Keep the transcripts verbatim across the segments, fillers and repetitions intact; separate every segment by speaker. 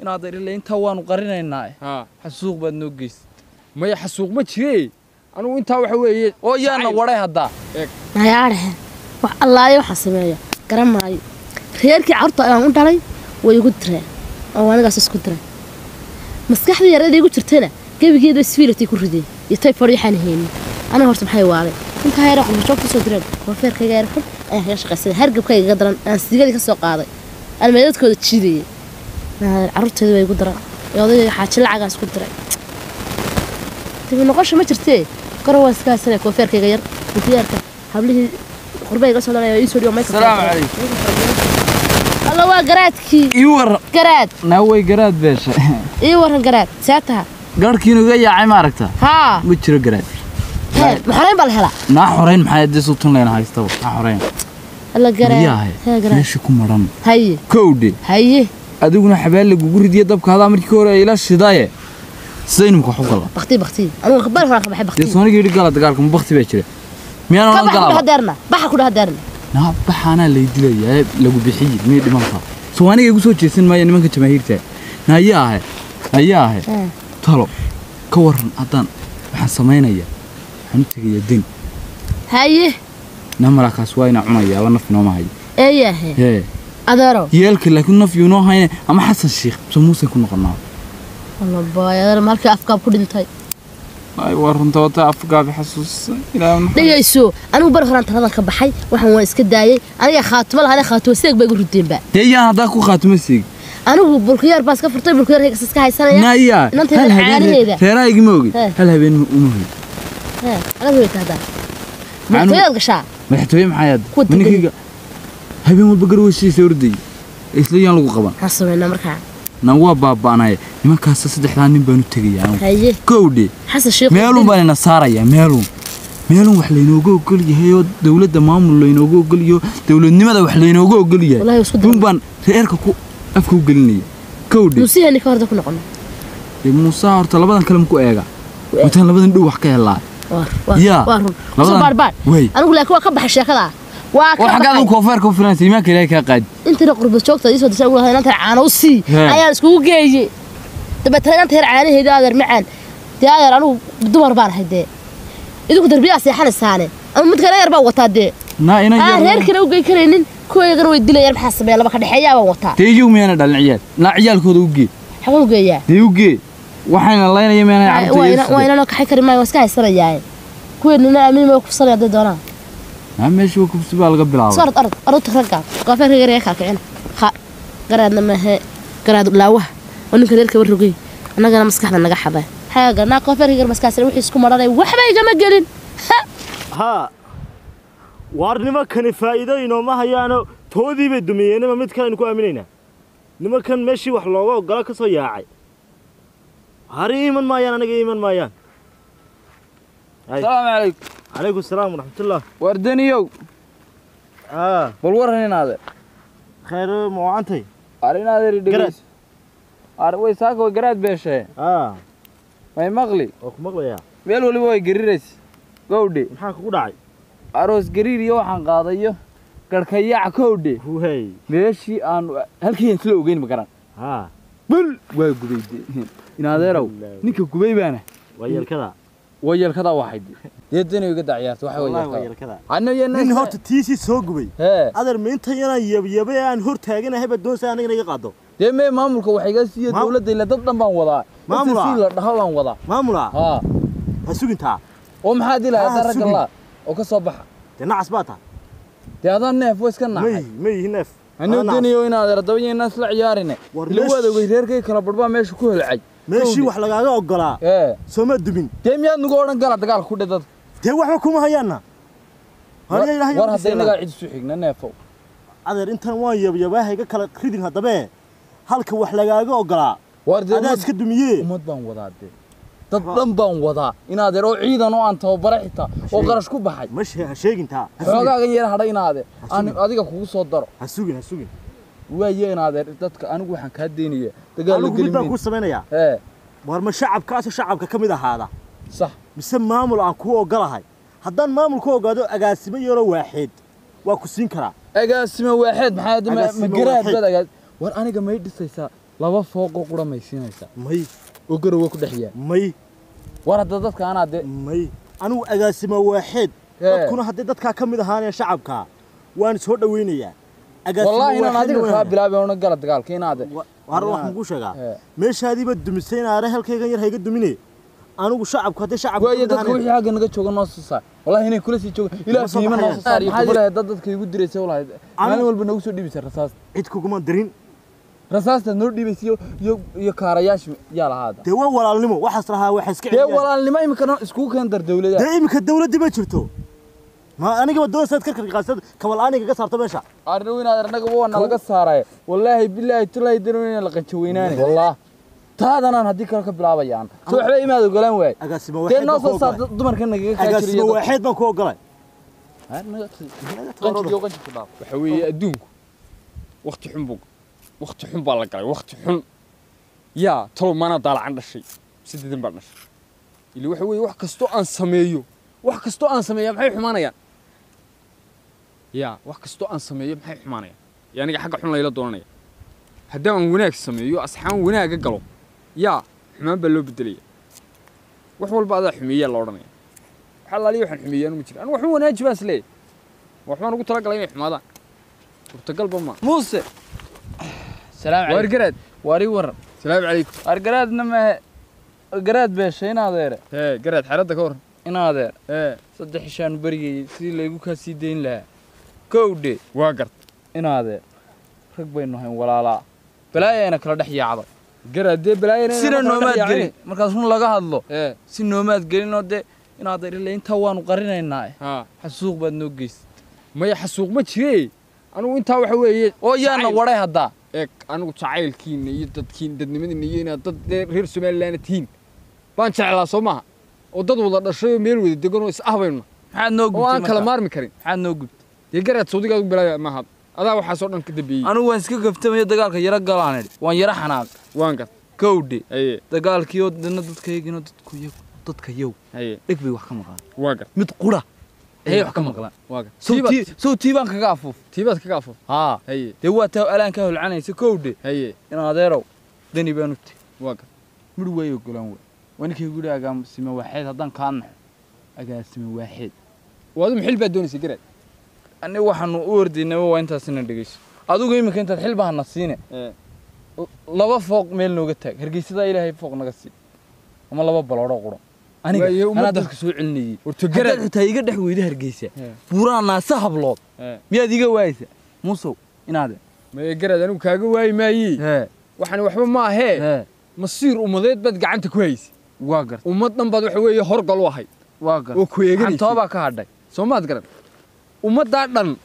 Speaker 1: إن هذا اللي أنت وان قرينا الناي
Speaker 2: ها
Speaker 1: حسوق بدنا نقيس
Speaker 2: ما يحسوق ما تشي أنا وأنت وحوي
Speaker 1: أو يا أنا وراي هذا
Speaker 3: ما يعرف الله يحسميه كرم ماي خيرك عرض أنا أنت علي ويقول ترى أو أنا قاعد أسكت ترى مسكح لي يرد يقول ترى كيف كذا سفيرة تكون ردي يطيب فريحة هيني أنا هرت بحي وعلي أنت هاي رقم شوف صدرك وفير كي غير حب أيه يا شقة سيد هرقب كي قدرا أنا سيجاري كسوق قاضي الميلاد كود تشيدي عرضت هذا يقول ترى ياضي حاجة لعجة أسكت ترى تبي نقاش ما ترتي كروه سكاسنا وفير كي غير وفيرك حبله قربي قصة أنا يسوي يوم ما
Speaker 1: السلام عليكم
Speaker 3: الله وقراتك
Speaker 1: يور
Speaker 3: قرات
Speaker 1: ناوي قراد بيش
Speaker 3: يور قرات ساعتها
Speaker 1: قرك ينو جاي عماركته
Speaker 3: ها
Speaker 1: بتشرو قراد
Speaker 3: محرين بالهلا
Speaker 1: نا حورين maxay dii sultan leen haysto na xoreen
Speaker 3: alla garay
Speaker 1: ha garay meesha ku maran
Speaker 3: haye
Speaker 1: koowdi
Speaker 3: haye
Speaker 1: adiguna xabeel lagu guridiyo dabka hada markii hore ila shidaye saynu ku xogala
Speaker 3: baqti baqti anu khabar hore ka baxay baqti
Speaker 1: sooniga yiri gala dagaalka ma baqti baa jira miyaan oran gala
Speaker 3: baxa hadarna baxa ku hadarna
Speaker 1: na baxana la dilayaa lagu bixiyay mid dhimanka sooniga igu soo jeesan maayo nimanka jamaahiirta na ayaa ayaa talo ka waran hadan waxaan sameeynaya أنت يا دين
Speaker 3: هاي
Speaker 1: نمرة كاسوينا عنايا ولا نفي نوم هاي
Speaker 3: إيه هي أدارو
Speaker 1: يالك لكن نفي نوم هاي أما حسن الشيخ بسموسة يكون قناع
Speaker 3: والله باي أنا مالك أفكار كل انتهي
Speaker 1: أي ورن توتا أفكار بحسوس إلى
Speaker 3: ليه يسوع أنا وبرخان ترى كبحي وحنا واسك داي أنا يا خاتم الله أنا خاتم سيك بيقول الدين بقى
Speaker 1: هي هذاك خاتم سيك
Speaker 3: أنا بالخيار بس كفر طيب بالخيار هيك سكها هاي سنة
Speaker 1: نايا
Speaker 3: أنت عاري هذا
Speaker 1: ترى يجمعوي هل هبين أمه
Speaker 3: ها أنا قلت هذا محتوى القشاع
Speaker 1: محتوى محياد منك هبين والبقر وشي سوردي إسلام لقوا قبان
Speaker 3: حصلنا مركع
Speaker 1: نواب بابا أنا ما كاس صدق ثاني بنو تجي يعني
Speaker 3: هاي
Speaker 1: كودي
Speaker 3: حس الشيخ
Speaker 1: مالهم بين النصارى يا مالهم مالهم وحلينو جو كل هي دولة دمام اللينو جو كل يو دولة نمذا وحلينو جو كل يو
Speaker 3: والله يصدق
Speaker 1: هم بان رأيك كو أفكو قلني كودي
Speaker 3: موسى اللي كارد كنا قلنا
Speaker 1: موسى أرتلا بدن كلام كو إيجا وتن لبدن دو حكي الله
Speaker 3: وار
Speaker 1: يا
Speaker 3: وار صبار بار أنا أقول لك وكبح الشيخ ذا
Speaker 1: وحكي كوفر كونفرنسي ما كليك قاد
Speaker 3: أنت نقرب الشوكة دي صدق أقول هذا أنت عانوسي أيان سكوك جيجي تبى ترى أنت هرعاني هذا هذا معان هذا أنا بدور بار هدي إذا كنت ربيع سيحان السنة أنا متكلم يربع وطادي
Speaker 1: نا إنا
Speaker 3: آه هير كنا وجاي كرينين كوي غير ويدلي يربح حسب يلا بكره حياة ووطا
Speaker 1: تيجي ومينا دل العيال لا عيال كود وجي
Speaker 3: حقول جاية
Speaker 1: تيجي وحنا الله يمينا عبد
Speaker 3: وين وين أنا كحي كريم ما يسكع السنة جاي كوي إننا أمين ما يوقف صلي عدد دونا
Speaker 1: هم إيش وقف سبال قبل عوض
Speaker 3: صارت أرض أرض ترجع قافر غير يا خاك عنا خا قراد لما هي قراد لاوه ونك ذلك ورقي أنا قلنا مسكحنا نجح حبا حاجة أنا قافر غير مسكع سري وحيسكم مرة وحبا يجمع جلين
Speaker 4: ها وارني ما كان فائدة إنه ما هي أنا تودي بالدمية أنا ما متكلم نكون أمينينا نما كان ماشي وحلاوة وقال كسو ياعي هاري من مايان أنا جاي من مايان
Speaker 1: السلام عليكم
Speaker 4: عليكم السلام ورحمة الله
Speaker 1: وردني يو
Speaker 4: آه
Speaker 1: والورهن هذا
Speaker 4: خير موعنتي
Speaker 1: أرينا هذا
Speaker 4: قراد
Speaker 1: أروي ساكو قراد بيشه
Speaker 4: آه
Speaker 1: ما يمغلي
Speaker 4: أوك مغلي يا
Speaker 1: ميل ولي بوي قريرس قودي
Speaker 4: محاك قدعي
Speaker 1: أروس قرير يوحن قاضيه قركياع كودي
Speaker 4: هو هي
Speaker 1: ماشي أنا هل كي سلو جين مكان
Speaker 4: ها
Speaker 1: بل وجبي إن هذا رو نيك جبي بأنا
Speaker 4: ويا الكذا
Speaker 1: ويا الكذا واحد يدني وقد عيارت واحد
Speaker 4: ويا الكذا
Speaker 1: أنا يناس
Speaker 4: من هرت تيسي سوقبي
Speaker 1: ها
Speaker 4: هذا من تينا يب يبي أن هرت هاجنا هبة دون سنة نيجي قادو
Speaker 1: دم ما ملك واحد قاسي الدولة دي لا تضم بان وضع
Speaker 4: ما ملا
Speaker 1: ده هلا وضع
Speaker 4: ما ملا
Speaker 1: ها
Speaker 4: هسوق انت
Speaker 1: وم حادي لا درك الله وكصبح
Speaker 4: تنع عصباتها
Speaker 1: هذا النف ويس كنا
Speaker 4: مي مي نف
Speaker 1: أنا الدنيا وين هذا الدنيا الناس لا عيارنا اللي هو هذا ويركي كلا بربا ماشي كل العج
Speaker 4: ماشي wax lagaaga ogolaa
Speaker 1: ee
Speaker 4: soo dumin
Speaker 1: teemiyad nugu oran gala dagaal ku dhadad
Speaker 4: tee waxa kuma hayana hal ilaahay
Speaker 1: war haday naga cid soo xigna neefo
Speaker 4: adeer intan waan yab yabahayga kala ridin hadabe halka wax lagaaga ogolaa
Speaker 1: war
Speaker 4: adaa iska dumiyee
Speaker 1: umad baan wadaade dad dhan baan wadaa inaad ero ciidan oo aan tababare xitaa oo qarash ku baxay
Speaker 4: mashi ha sheeginta
Speaker 1: xogaaga yar hadhay inaade aan adiga kugu soo daro
Speaker 4: ha sugin ha sugin
Speaker 1: waaye inaade dadka anigu waxaan ka deeniyaa dagaal la gelin
Speaker 4: ku sameynaya ee war ma shacabkaas shacabka kamid ahaada
Speaker 1: صح
Speaker 4: mise maamul aan ku ogolahay haddaan maamul ku ogaado agaasimo yaro waaxid waa ku siin karaa
Speaker 1: agaasimo waaxid maxaa ma garaad bad agaas war aniga ma dhisaysaa laba fooqoo qura maysiinaysaa
Speaker 4: may
Speaker 1: oo garowa ku dhex yaal
Speaker 4: may
Speaker 1: war hadda dadka anaa dee
Speaker 4: may anigu agaasimo waaxeed dadkuna haddii dadkaa ka mid ahaanaya shacabka waan soo dhaweynayaa
Speaker 1: wallaahi inaan adiga kaa bilaabay oona gala dagaalka inaade
Speaker 4: war waxaan kuu sheegaa meeshaadiiba dumisay inaare halkaygan yar hayga dumine anigu shacabku haddii shacabku
Speaker 1: waayo dadka wixii xagga naga jooga noo soo saar wallaahi inay kula sii joogaan ilaa fiima noo soo saar iyo kubalaha dad dadka igu direysay wallaahi maalin walba nagu soo dhiibisay rasaas
Speaker 4: cid kuguma dirin
Speaker 1: rasaasta noo dhiibaysay iyo iyo kaarayaasha yaa lahaada
Speaker 4: dee waa walaalnimo waxaas lahaa waxa iska
Speaker 1: dee walaalnimo imika isku keen dar dawladda
Speaker 4: dee imika dawladda ma jirto ما أنا قبل دون سنة كركر قاصد كمال أنا قصرت ماشى.
Speaker 1: أروين هذا رنقة بوا أنا لقى سارة والله بالله تلا يدرون لقى شويناني والله هذا أنا هديك ركب لعبة يعني. سو حبي ما تقولين وين؟
Speaker 4: أقسم واحد.
Speaker 1: تناص صار ضمن كنا جيك.
Speaker 4: أقسم واحد ما كوا قلنا.
Speaker 1: هذا قنش جو قنش كلاب.
Speaker 2: حوي أدونك. وقت حنبوك. وقت حنب على قلي وقت حن. يا ترى ما أنا طالع عند الشيء. سيد برنش. اللي وحوي وح كستو أن سميو. وح كستو أن سميو محي حمانة يعني. يا wax kasto aan sameeyo maxay xumaanaya yaaniga xaq xun layla doonaya haddii aan wanaag sameeyo asxaan wanaag galo ya xumaan baa loo bedelaya wax walba adaa xumeeya la oranaya waxa la leeyahay waxaan xumeeyaan ma jiraan wax wanaag baas leey waxaan ugu tala galay inay xumaadaan urtagal bama
Speaker 1: muuse salaam alaykum
Speaker 2: wargaraad
Speaker 1: wari war
Speaker 2: salaam alaykum
Speaker 1: wargaraadna ma garaad beeshayna adeer
Speaker 2: ee garaad xaradda ka war
Speaker 1: ina adeer ee saddex shan barigay si laygu ka sii deyn lahaa كودي
Speaker 2: واقر
Speaker 1: إن هذا ركب إنه هين ولا لا بلاي أنا كلا دحية عضل
Speaker 2: قرأ دي بلاي أنا
Speaker 1: سين النومات قلين مركز هون لقاه الله
Speaker 2: إيه
Speaker 1: سين النومات قلين هذا إن هذا اللي أنت وان وقرينا الناي
Speaker 2: ها
Speaker 1: حسوق بدنا نجيس
Speaker 2: ما يحسوق ما تشي أنا وأنت وحوي
Speaker 1: أو يانا وراي هذا
Speaker 2: إيه أنا وتعايل كين يدد كين دد من النيين دد غير سمال لنا تين بانش على صومها ودد وضد شيء ميرو يدقون يسأهبون
Speaker 1: حد نوجد
Speaker 2: وأنا كلامار مكرين
Speaker 1: حد نوجد
Speaker 2: يقرأ صوتي قال بلا ما هذا هذا هو حصلنا كدبي
Speaker 1: أنا وين سكوا كفتم يدقالك يرجع لعنة وان يرح حناق
Speaker 2: وان قط
Speaker 1: كودي
Speaker 2: أيه
Speaker 1: دقالك يود دنا ضد كيجي ضد كيو ضد كيو
Speaker 2: أيه
Speaker 1: إكبي وحكم مقال
Speaker 2: واقر
Speaker 1: متقولة هي وحكم مقال
Speaker 2: واقر
Speaker 1: سو سو تيبان كقافوف
Speaker 2: تيبات كقافوف
Speaker 1: ها
Speaker 2: أيه
Speaker 1: دوا تو الآن كهو العنة سكودي
Speaker 2: أيه
Speaker 1: إن هذا رو دني بانوتي
Speaker 2: واقر
Speaker 1: مروي يقولون وين وينك يقول أقام سما واحد هذا كان أقام سما واحد
Speaker 2: وهذا محل بدون سجرات
Speaker 1: أنا واحد نوردي نو وين تاسين الدقيش أدو قيمة كنت تحل بها النصينة
Speaker 2: إيه
Speaker 1: لبا فوق ميل نوجتك هرجيس ذا إلهي فوق نقصي أما لبا بلورا قرا أنا أنا دخل سوء علني
Speaker 2: ورتجرات
Speaker 1: حتى يقدر يحوي ده هرجيسة بورانا سحب لوط ميا ديجا وايسة موسو إن هذا
Speaker 2: ما يقرأ أنا وكاجواي ما يي وحنا وحبا ما هي مصير ومضيت بد قعنت كويس
Speaker 1: واقر
Speaker 2: ومطن بد وحوي هرق الواحد
Speaker 1: واقر
Speaker 2: وكويجري
Speaker 1: عن طابع كهردك
Speaker 2: سومات قرن ومضى دن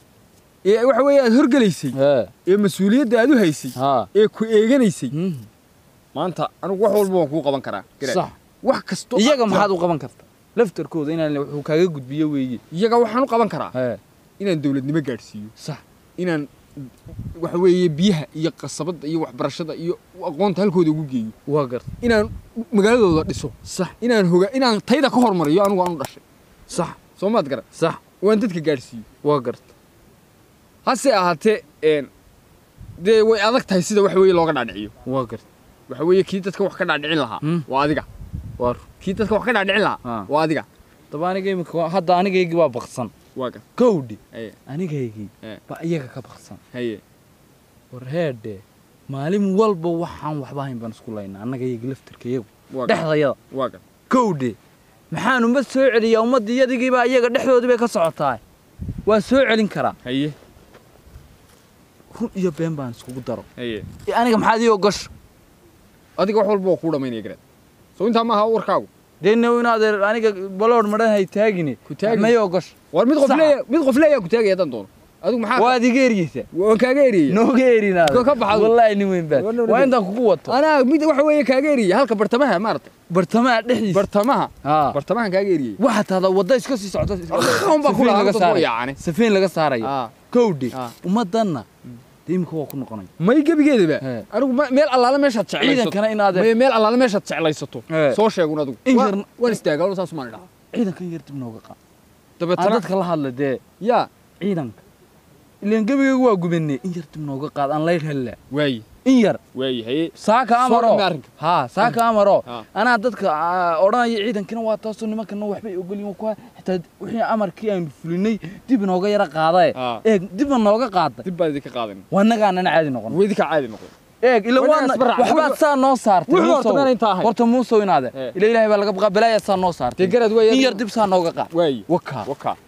Speaker 2: إيه وحوي هرقليسي إيه مسؤولية ده هيسي إيه كويجريسي ما أنت أنا وحول بوكو قبان كرا
Speaker 1: صح
Speaker 2: wax kasto
Speaker 1: iyaga maxaad u qaban kartaa laftarkooda inaan wuxuu kaaga gudbiyo weeye
Speaker 2: iyaga waxaan u qaban karaa
Speaker 1: ee
Speaker 2: inaan dawladnimo gaarsiiyo
Speaker 1: sax
Speaker 2: inaan wax weeye biyaha iyo qasabada iyo waxbarashada iyo aqoonta halkooda ugu geeyo
Speaker 1: waa gar
Speaker 2: inaan magaaladooda dhiso
Speaker 1: sax
Speaker 2: inaan hoga inaan tayda ka hormariyo anigu aan u dhashay
Speaker 1: sax
Speaker 2: Soomaad garan
Speaker 1: sax
Speaker 2: waan dadka gaarsiiyo
Speaker 1: waa garta
Speaker 2: hase ahaatee een dee way adag tahay sida wax weeye looga dhaadhiciyo
Speaker 1: waa garta
Speaker 2: wax weeye kii dadka wax ka dhaadhicin lahaa waa adiga
Speaker 1: war
Speaker 2: kii dadka wax ka dhaadhicin lahaa waa adiga
Speaker 1: tabaaniga imika hadda anigaygi waa baqsan
Speaker 2: waa gar
Speaker 1: kowdi
Speaker 2: ee
Speaker 1: anigaygi ba iyaga ka baqsan
Speaker 2: haye
Speaker 1: war heede maalin walba waxaan waxba hayn baan isku laynaa anagaygi laftarkayagu dhexdayada
Speaker 2: waa gar
Speaker 1: kowdi maxaan uma soo celiyaa ummadiyadii baa iyaga dhexdoodii bay ka socotaa waa soo celin karaa
Speaker 2: haye
Speaker 1: run iyo been baan iskugu daro
Speaker 2: haye
Speaker 1: aniga maxaad ii ogosh
Speaker 2: adiga wax walba ku dhameynaya garad soo inta ma aha warkaagu
Speaker 1: deena inaad aniga balood maran hay taagini ma ii ogosh
Speaker 2: war mid qof leeyahay mid qof leeyahay ku taagay hadan doono adigu maxaa
Speaker 1: waa adiga eriyaysa
Speaker 2: waan kaaga eriyay
Speaker 1: nooga erinaad
Speaker 2: ka baxay
Speaker 1: wallahi nin weyn baad waa inta kugu wato
Speaker 2: ana mid wax weeye kaaga eriyay halka bartamaha maartay
Speaker 1: bartamaha dhexdiisa
Speaker 2: bartamaha
Speaker 1: ha
Speaker 2: bartamaha kaaga eriyay
Speaker 1: waxa taada wada iska sii socdo
Speaker 2: waxaan baa kula laga saaray
Speaker 1: safeen laga saaray kowdi umadanna diimka waa ku noqonay
Speaker 2: may gabigeedaba anigu meel allaala meesha jeclayso
Speaker 1: ciidankana in aad
Speaker 2: meel allaala meesha jeclaysato soo sheegun adigu waan istaagaa saas ma dhaha
Speaker 1: ciidanka yar dib nooga qaad
Speaker 2: dabeetana
Speaker 1: dadka la hadla dee
Speaker 2: ya
Speaker 1: ciidanka ileen gabigaygu waa gubanay in yar dib nooga qaad aan layr hella
Speaker 2: waay
Speaker 1: in yar
Speaker 2: waayahay
Speaker 1: saaka
Speaker 2: Soo
Speaker 1: amaro
Speaker 2: dhammi arrinka.
Speaker 1: ha saaka amaro
Speaker 2: Ha.
Speaker 1: anaa dadka ah, odhanaya ciidankina waa taasoo nimankana waxbay ogolyiin ku xitaa wixii amarkii aynu fulinay dib inooga yara qaaday
Speaker 2: Ha.
Speaker 1: eeg dib inooga qaaday
Speaker 2: dib baa idinka qaadan
Speaker 1: wanagaanana caadi noqon
Speaker 2: way idinka caadi noqon
Speaker 1: eeg ila
Speaker 2: Wanaag
Speaker 1: waan
Speaker 2: isbaraac.
Speaker 1: waxbaad saa noo saartay
Speaker 2: Wuxuu horta
Speaker 1: Muusow.
Speaker 2: meel inta ahay.
Speaker 1: horta muusow inaade
Speaker 2: Eh.
Speaker 1: ila ilaahay baa laga baqaa balaaya saa noo saartay
Speaker 2: Dee garad way
Speaker 1: in yar dib saa nooga qaad
Speaker 2: waayi
Speaker 1: waka
Speaker 2: waka